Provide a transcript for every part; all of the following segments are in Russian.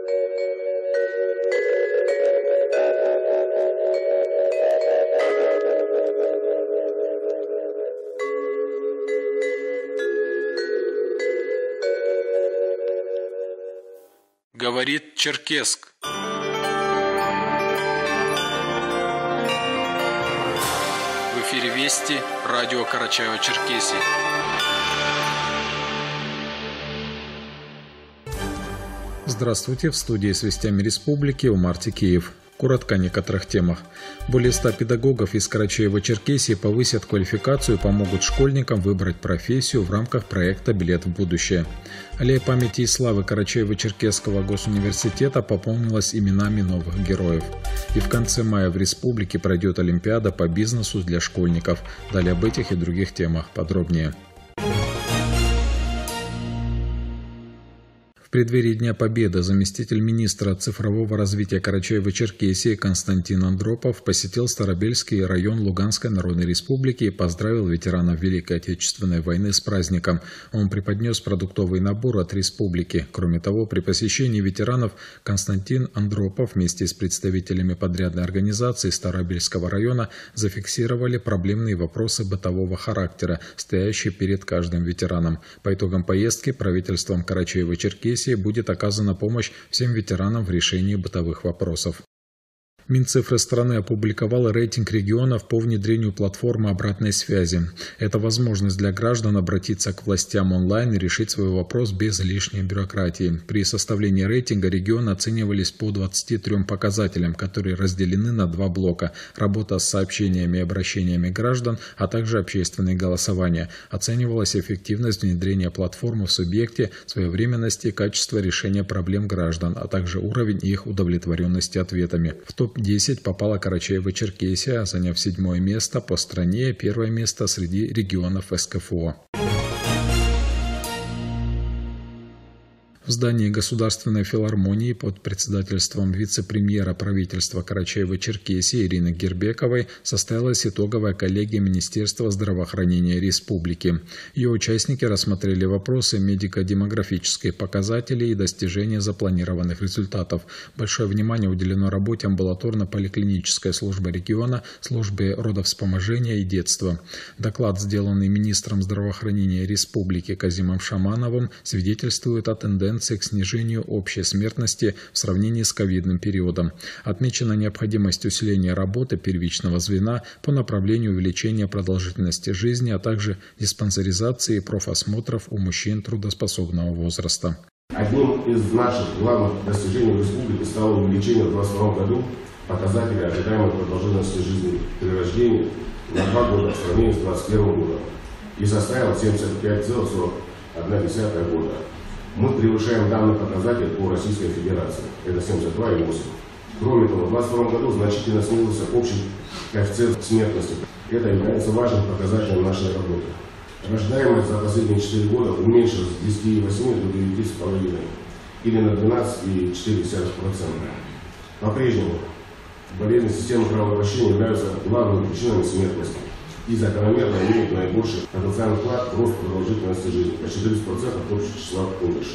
Говорит Черкесск. В эфире Вести, радио Карачаево-Черкесии. Здравствуйте, в студии с вестями республики Умар Текеев. Коротко о некоторых темах. Более 100 педагогов из Карачаево-Черкесии повысят квалификацию и помогут школьникам выбрать профессию в рамках проекта «Билет в будущее». Аллея памяти и славы Карачаево-Черкесского госуниверситета пополнилась именами новых героев. И в конце мая в республике пройдет Олимпиада по бизнесу для школьников. Далее об этих и других темах подробнее. В преддверии Дня Победы заместитель министра цифрового развития Карачаево-Черкесии Константин Андропов посетил Старобельский район Луганской Народной Республики и поздравил ветеранов Великой Отечественной войны с праздником. Он преподнес продуктовый набор от республики. Кроме того, при посещении ветеранов Константин Андропов вместе с представителями подрядной организации Старобельского района зафиксировали проблемные вопросы бытового характера, стоящие перед каждым ветераном. По итогам поездки правительством Карачаево-Черкесии будет оказана помощь всем ветеранам в решении бытовых вопросов. Минцифры страны опубликовала рейтинг регионов по внедрению платформы обратной связи. Это возможность для граждан обратиться к властям онлайн и решить свой вопрос без лишней бюрократии. При составлении рейтинга регионы оценивались по 23 показателям, которые разделены на два блока – работа с сообщениями и обращениями граждан, а также общественные голосования. Оценивалась эффективность внедрения платформы в субъекте, своевременность и качество решения проблем граждан, а также уровень их удовлетворенности ответами. В топ-10 попала Карачаево-Черкесия, заняв 7-е место по стране и 1-е место среди регионов СКФО. В здании Государственной филармонии под председательством вице-премьера правительства Карачаево-Черкесии Ирины Гербековой состоялась итоговая коллегия Министерства здравоохранения Республики. Ее участники рассмотрели вопросы медико-демографических показателей и достижения запланированных результатов. Большое внимание уделено работе амбулаторно-поликлинической службы региона, службе родовспоможения и детства. Доклад, сделанный министром здравоохранения Республики Казимом Шамановым, свидетельствует о тенденции к снижению общей смертности в сравнении с ковидным периодом. Отмечена необходимость усиления работы первичного звена по направлению увеличения продолжительности жизни, а также диспансеризации и профосмотров у мужчин трудоспособного возраста. Одним из наших главных достижений в республике стало увеличение в 2022 году показателя ожидаемой продолжительности жизни при рождении на 2 года в сравнении с 2021 годом и составил 75,41 года. Мы превышаем данный показатель по Российской Федерации. Это 72,8. Кроме того, в 2022 году значительно снизился общий коэффициент смертности. Это является важным показателем нашей работы. Рождаемость за последние 4 года уменьшилась с 10,8 до 9,5 или на 12,4%. По-прежнему болезни системы кровообращения являются главными причинами смертности и закономерно имеют наибольший потенциальный вклад в рост продолжительности жизни, почти 30% от общего числа умерших.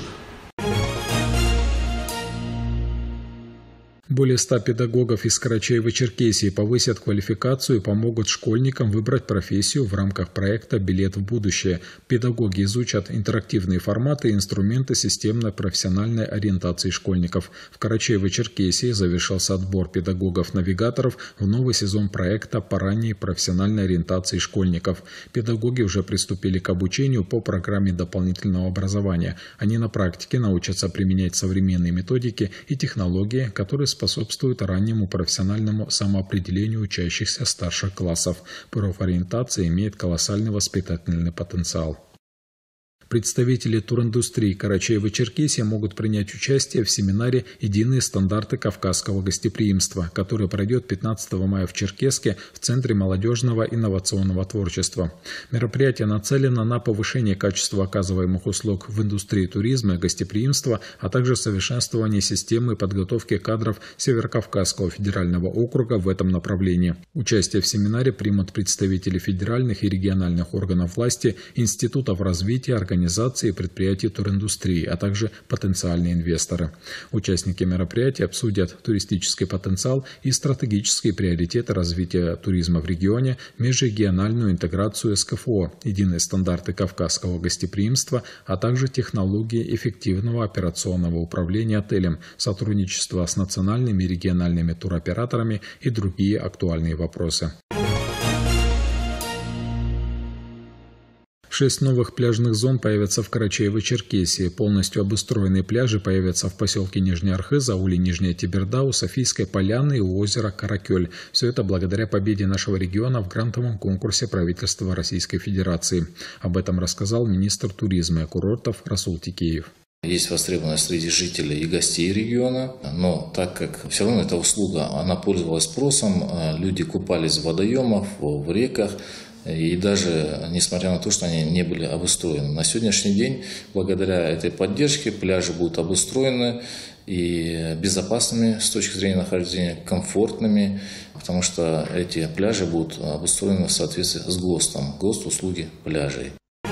Более 100 педагогов из Карачаево-Черкесии повысят квалификацию и помогут школьникам выбрать профессию в рамках проекта «Билет в будущее». Педагоги изучат интерактивные форматы и инструменты системной профессиональной ориентации школьников. В Карачаево-Черкесии завершился отбор педагогов-навигаторов в новый сезон проекта по ранней профессиональной ориентации школьников. Педагоги уже приступили к обучению по программе дополнительного образования. Они на практике научатся применять современные методики и технологии, которые способствует раннему профессиональному самоопределению учащихся старших классов. Профориентация имеет колоссальный воспитательный потенциал. Представители туриндустрии Карачаево-Черкесии могут принять участие в семинаре «Единые стандарты кавказского гостеприимства», который пройдет 15 мая в Черкесске в Центре молодежного инновационного творчества. Мероприятие нацелено на повышение качества оказываемых услуг в индустрии туризма и гостеприимства, а также совершенствование системы подготовки кадров Северокавказского федерального округа в этом направлении. Участие в семинаре примут представители федеральных и региональных органов власти, институтов развития, организаций организаций и предприятий туриндустрии, а также потенциальные инвесторы. Участники мероприятия обсудят туристический потенциал и стратегические приоритеты развития туризма в регионе, межрегиональную интеграцию с КФО, единые стандарты кавказского гостеприимства, а также технологии эффективного операционного управления отелем, сотрудничество с национальными и региональными туроператорами и другие актуальные вопросы. 6 новых пляжных зон появятся в Карачаево-Черкесии. Полностью обустроенные пляжи появятся в поселке Нижний Архыз, ауле Нижняя Теберда, у Софийской поляны и у озера Каракёль. Все это благодаря победе нашего региона в грантовом конкурсе правительства Российской Федерации. Об этом рассказал министр туризма и курортов Расул Тикеев. Есть востребованность среди жителей и гостей региона, но так как все равно эта услуга, она пользовалась спросом, люди купались в водоемах, в реках, и даже несмотря на то, что они не были обустроены. На сегодняшний день, благодаря этой поддержке, пляжи будут обустроены и безопасными с точки зрения нахождения, комфортными, потому что эти пляжи будут обустроены в соответствии с ГОСТом, ГОСТ услуги пляжей.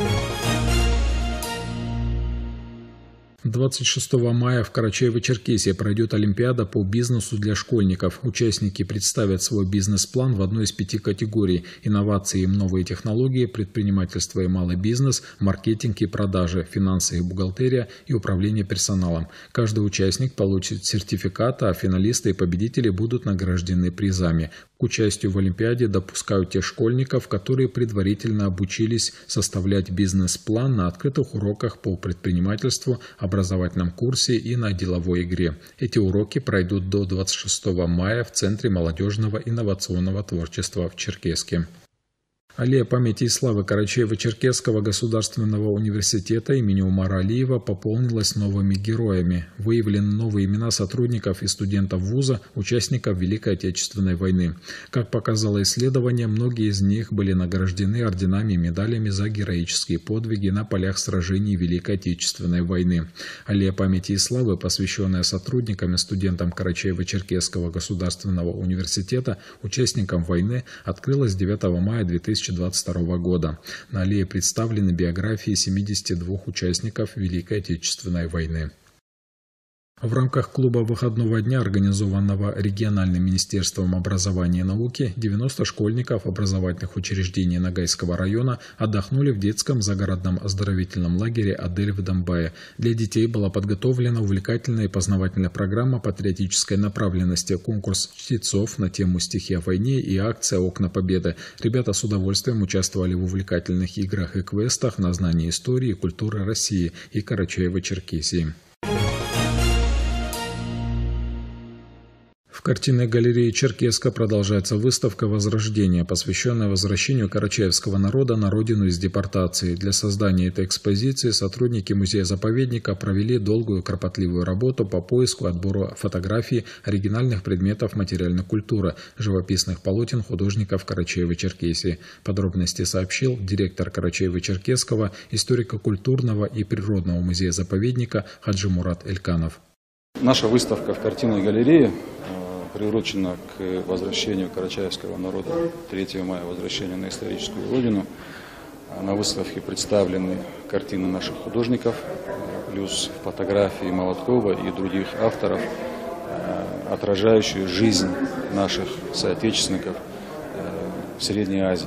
26 мая в Карачаево-Черкесии пройдет Олимпиада по бизнесу для школьников. Участники представят свой бизнес-план в одной из 5 категорий – инновации и новые технологии, предпринимательство и малый бизнес, маркетинг и продажи, финансы и бухгалтерия и управление персоналом. Каждый участник получит сертификат, а финалисты и победители будут награждены призами. К участию в Олимпиаде допускают тех школьников, которые предварительно обучились составлять бизнес-план на открытых уроках по предпринимательству, образовательном курсе и на деловой игре. Эти уроки пройдут до 26 мая в Центре молодежного инновационного творчества в Черкесске. Аллея памяти и славы Карачаево-Черкесского государственного университета имени Умара Алиева пополнилась новыми героями. Выявлены новые имена сотрудников и студентов вуза, участников Великой Отечественной войны. Как показало исследование, многие из них были награждены орденами и медалями за героические подвиги на полях сражений Великой Отечественной войны. Аллея памяти и славы, посвященная сотрудникам и студентам Карачаево-Черкесского государственного университета, участникам войны, открылась 9 мая 2022 года. На аллее представлены биографии 72 участников Великой Отечественной войны. В рамках клуба выходного дня, организованного региональным министерством образования и науки, 90 школьников образовательных учреждений Ногайского района отдохнули в детском загородном оздоровительном лагере «Адель» в Домбае. Для детей была подготовлена увлекательная и познавательная программа патриотической направленности, конкурс чтецов на тему «Стихи о войне» и акция «Окна Победы». Ребята с удовольствием участвовали в увлекательных играх и квестах на знание истории и культуры России и Карачаево-Черкесии. В картинной галерее Черкесска продолжается выставка «Возрождение», посвященная возвращению карачаевского народа на родину из депортации. Для создания этой экспозиции сотрудники музея-заповедника провели долгую и кропотливую работу по поиску и отбору фотографий оригинальных предметов материальной культуры, живописных полотен художников Карачаево-Черкесии. Подробности сообщил директор Карачаево-Черкесского историко-культурного и природного музея-заповедника Хаджи Мурат Эльканов. Наша выставка в картинной галерее приурочена к возвращению карачаевского народа 3 мая, возвращению на историческую родину. На выставке представлены картины наших художников, плюс фотографии Молоткова и других авторов, отражающие жизнь наших соотечественников в Средней Азии.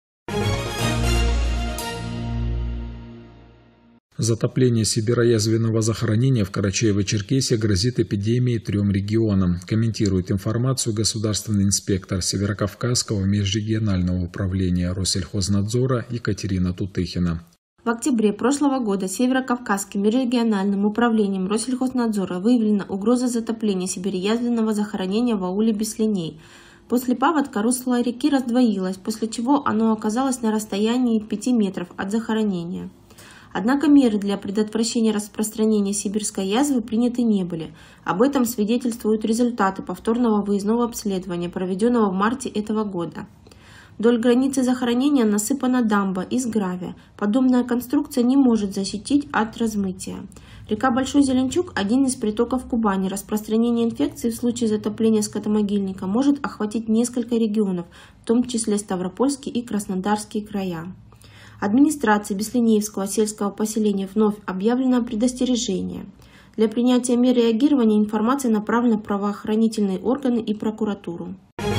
Затопление сибироязвенного захоронения в Карачаево-Черкесии грозит эпидемией 3 регионам. Комментирует информацию государственный инспектор Северокавказского межрегионального управления Россельхознадзора Екатерина Тутыхина. В октябре прошлого года Северокавказским межрегиональным управлением Россельхознадзора выявлена угроза затопления сибироязвенного захоронения в ауле Беслиней. После паводка русло реки раздвоилось, после чего оно оказалось на расстоянии 5 метров от захоронения. Однако меры для предотвращения распространения сибирской язвы приняты не были. Об этом свидетельствуют результаты повторного выездного обследования, проведенного в марте этого года. Вдоль границы захоронения насыпана дамба из гравия. Подобная конструкция не может защитить от размытия. Река Большой Зеленчук – один из притоков Кубани. Распространение инфекции в случае затопления скотомогильника может охватить несколько регионов, в том числе Ставропольский и Краснодарский края. Администрации Беслинеевского сельского поселения вновь объявлено предостережение. Для принятия мер реагирования информация направлена в правоохранительные органы и прокуратуру.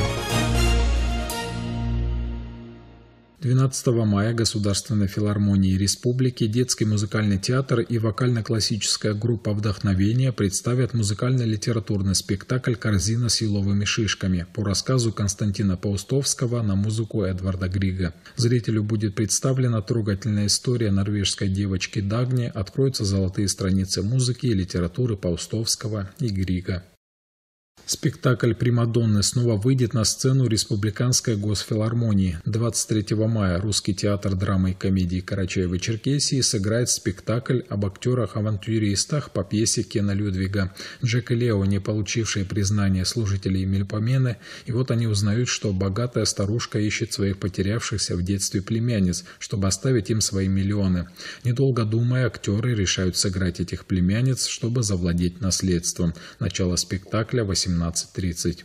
12 мая Государственной филармонии Республики детский музыкальный театр и вокально-классическая группа «Вдохновение» представят музыкально-литературный спектакль «Корзина с еловыми шишками» по рассказу Константина Паустовского на музыку Эдварда Грига. Зрителю будет представлена трогательная история норвежской девочки Дагни, откроются золотые страницы музыки и литературы Паустовского и Грига. Спектакль «Примадонны» снова выйдет на сцену Республиканской госфилармонии. 23 мая Русский театр драмы и комедии Карачаево-Черкесии сыграет спектакль об актерах-авантюристах по пьесе Кена Людвига. Джек и Лео, не получившие признания служителей Мельпомены, и вот они узнают, что богатая старушка ищет своих потерявшихся в детстве племянниц, чтобы оставить им свои миллионы. Недолго думая, актеры решают сыграть этих племянниц, чтобы завладеть наследством. Начало спектакля 18:30.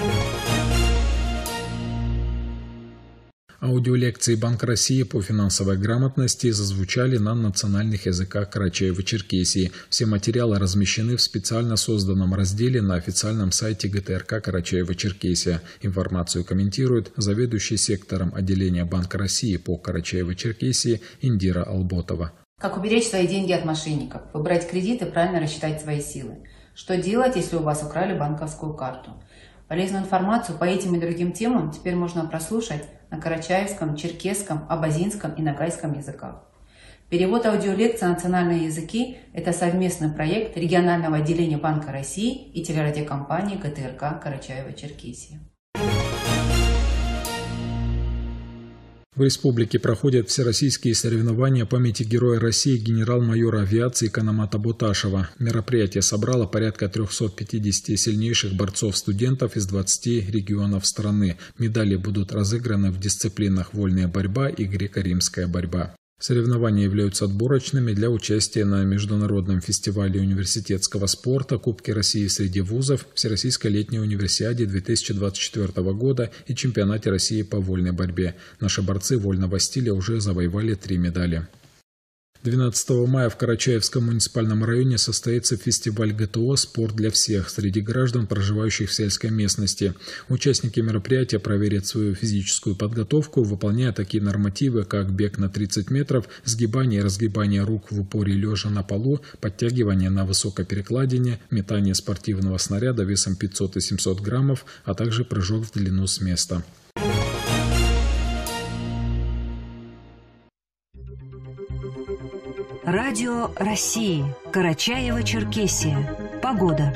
Аудиолекции Банка России по финансовой грамотности зазвучали на национальных языках Карачаево-Черкесии. Все материалы размещены в специально созданном разделе на официальном сайте ГТРК Карачаево-Черкесия. Информацию комментирует заведующий сектором отделения Банка России по Карачаево-Черкесии Индира Алботова. Как уберечь свои деньги от мошенников, выбрать кредит и правильно рассчитать свои силы. Что делать, если у вас украли банковскую карту? Полезную информацию по этим и другим темам теперь можно прослушать на карачаевском, черкесском, абазинском и ногайском языках. Перевод аудиолекций на национальные языки – это совместный проект регионального отделения Банка России и телерадиокомпании ГТРК Карачаево-Черкесия. В республике проходят всероссийские соревнования памяти Героя России генерал-майора авиации Канамата Буташева. Мероприятие собрало порядка 350 сильнейших борцов-студентов из 20 регионов страны. Медали будут разыграны в дисциплинах вольная борьба и греко-римская борьба. Соревнования являются отборочными для участия на Международном фестивале университетского спорта, Кубке России среди вузов, Всероссийской летней универсиаде 2024 года и Чемпионате России по вольной борьбе. Наши борцы вольного стиля уже завоевали 3 медали. 12 мая в Карачаевском муниципальном районе состоится фестиваль ГТО «Спорт для всех» среди граждан, проживающих в сельской местности. Участники мероприятия проверят свою физическую подготовку, выполняя такие нормативы, как бег на 30 метров, сгибание и разгибание рук в упоре лежа на полу, подтягивание на высокой перекладине, метание спортивного снаряда весом 500 и 700 граммов, а также прыжок в длину с места. Радио России. Карачаево-Черкесия. Погода.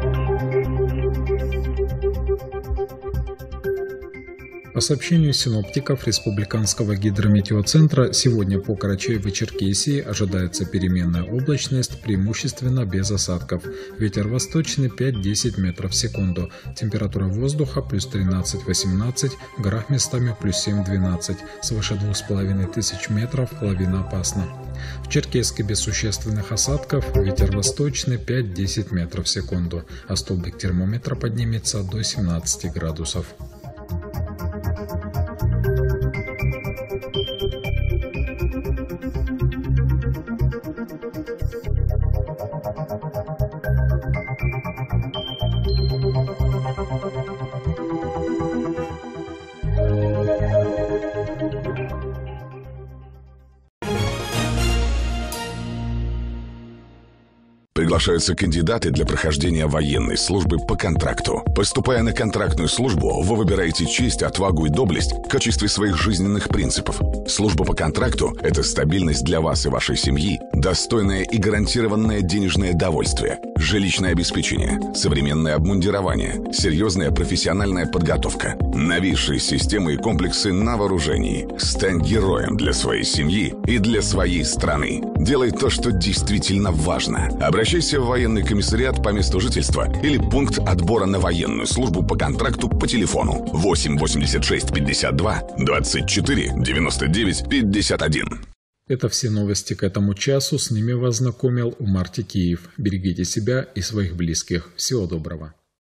По сообщению синоптиков Республиканского гидрометеоцентра, сегодня по Карачаево-Черкесии ожидается переменная облачность, преимущественно без осадков. Ветер восточный 5-10 метров в секунду. Температура воздуха плюс 13-18, в горах местами плюс 7-12. Свыше 2500 метров лавина опасна. В Черкесске без существенных осадков, ветер восточный 5-10 метров в секунду, а столбик термометра поднимется до 17 градусов. Приглашаются кандидаты для прохождения военной службы по контракту. Поступая на контрактную службу, вы выбираете честь, отвагу и доблесть в качестве своих жизненных принципов. Служба по контракту – это стабильность для вас и вашей семьи, достойное и гарантированное денежное довольствие, жилищное обеспечение, современное обмундирование, серьезная профессиональная подготовка, новейшие системы и комплексы на вооружении. Стань героем для своей семьи и для своей страны. Делай то, что действительно важно. Обращайся в военный комиссариат по месту жительства или пункт отбора на военную службу по контракту по телефону 8 86 52 24 99 51. Это все новости к этому часу. С ними вас знакомил Умар Текеев. Берегите себя и своих близких. Всего доброго.